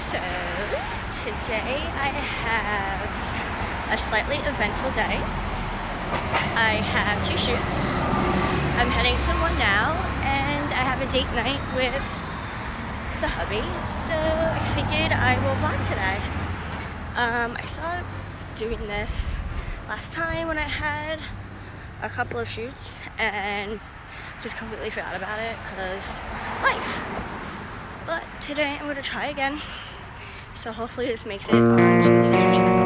So today I have a slightly eventful day. I have 2 shoots. I'm heading to one now, and I have a date night with the hubby, so I figured I will vlog today. I started doing this last time when I had a couple of shoots and just completely forgot about it because life. But today I'm going to try again, so hopefully this makes it onto the YouTube channel.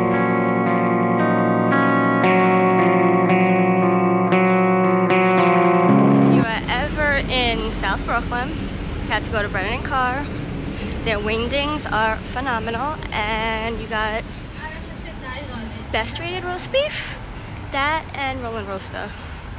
If you are ever in South Brooklyn, you have to go to Brennan & Carr. Their wingdings are phenomenal, and you got best rated roast beef, that and Roland Roaster.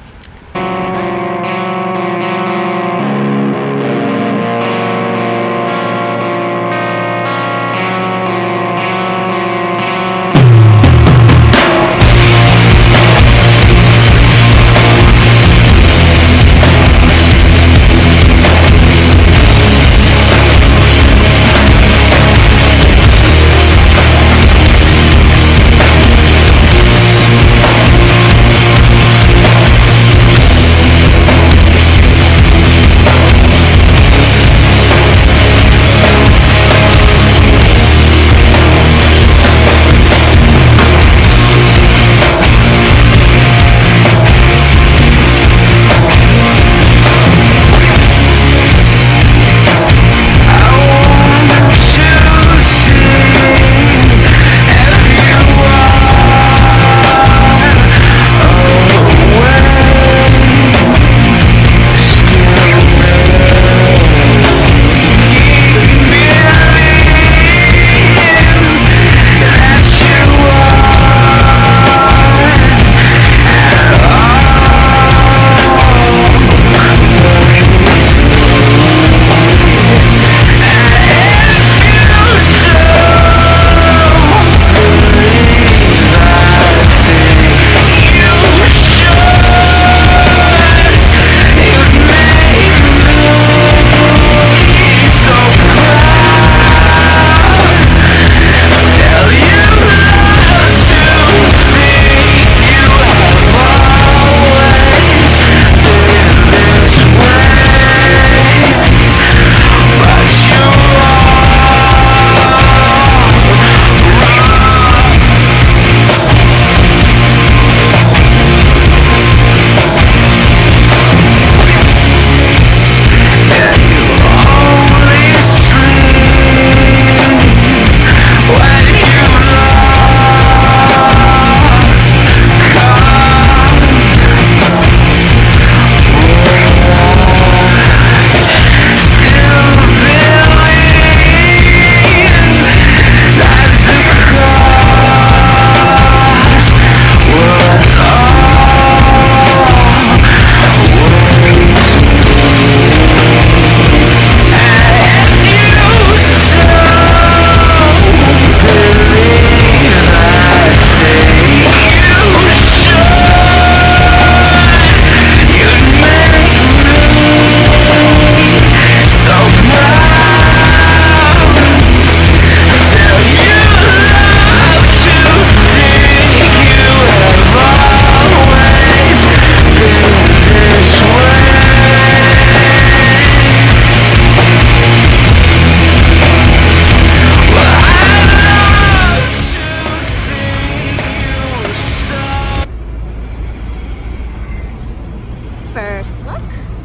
First look.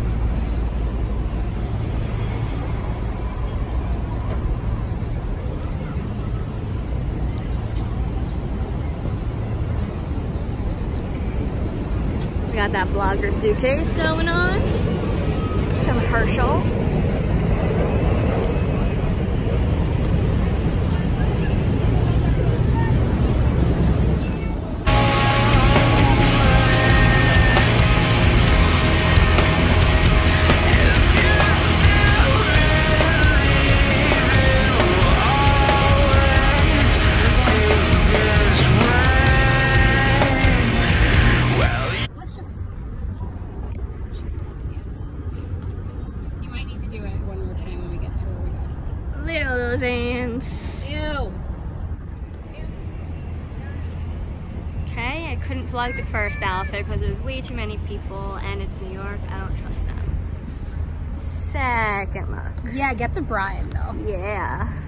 We got that blogger suitcase going on. Some Herschel. You might need at all those ants. Ew. Okay, I couldn't vlog the first outfit because there was way too many people and it's New York. I don't trust them. Second look. Yeah, get the Brian though. Yeah.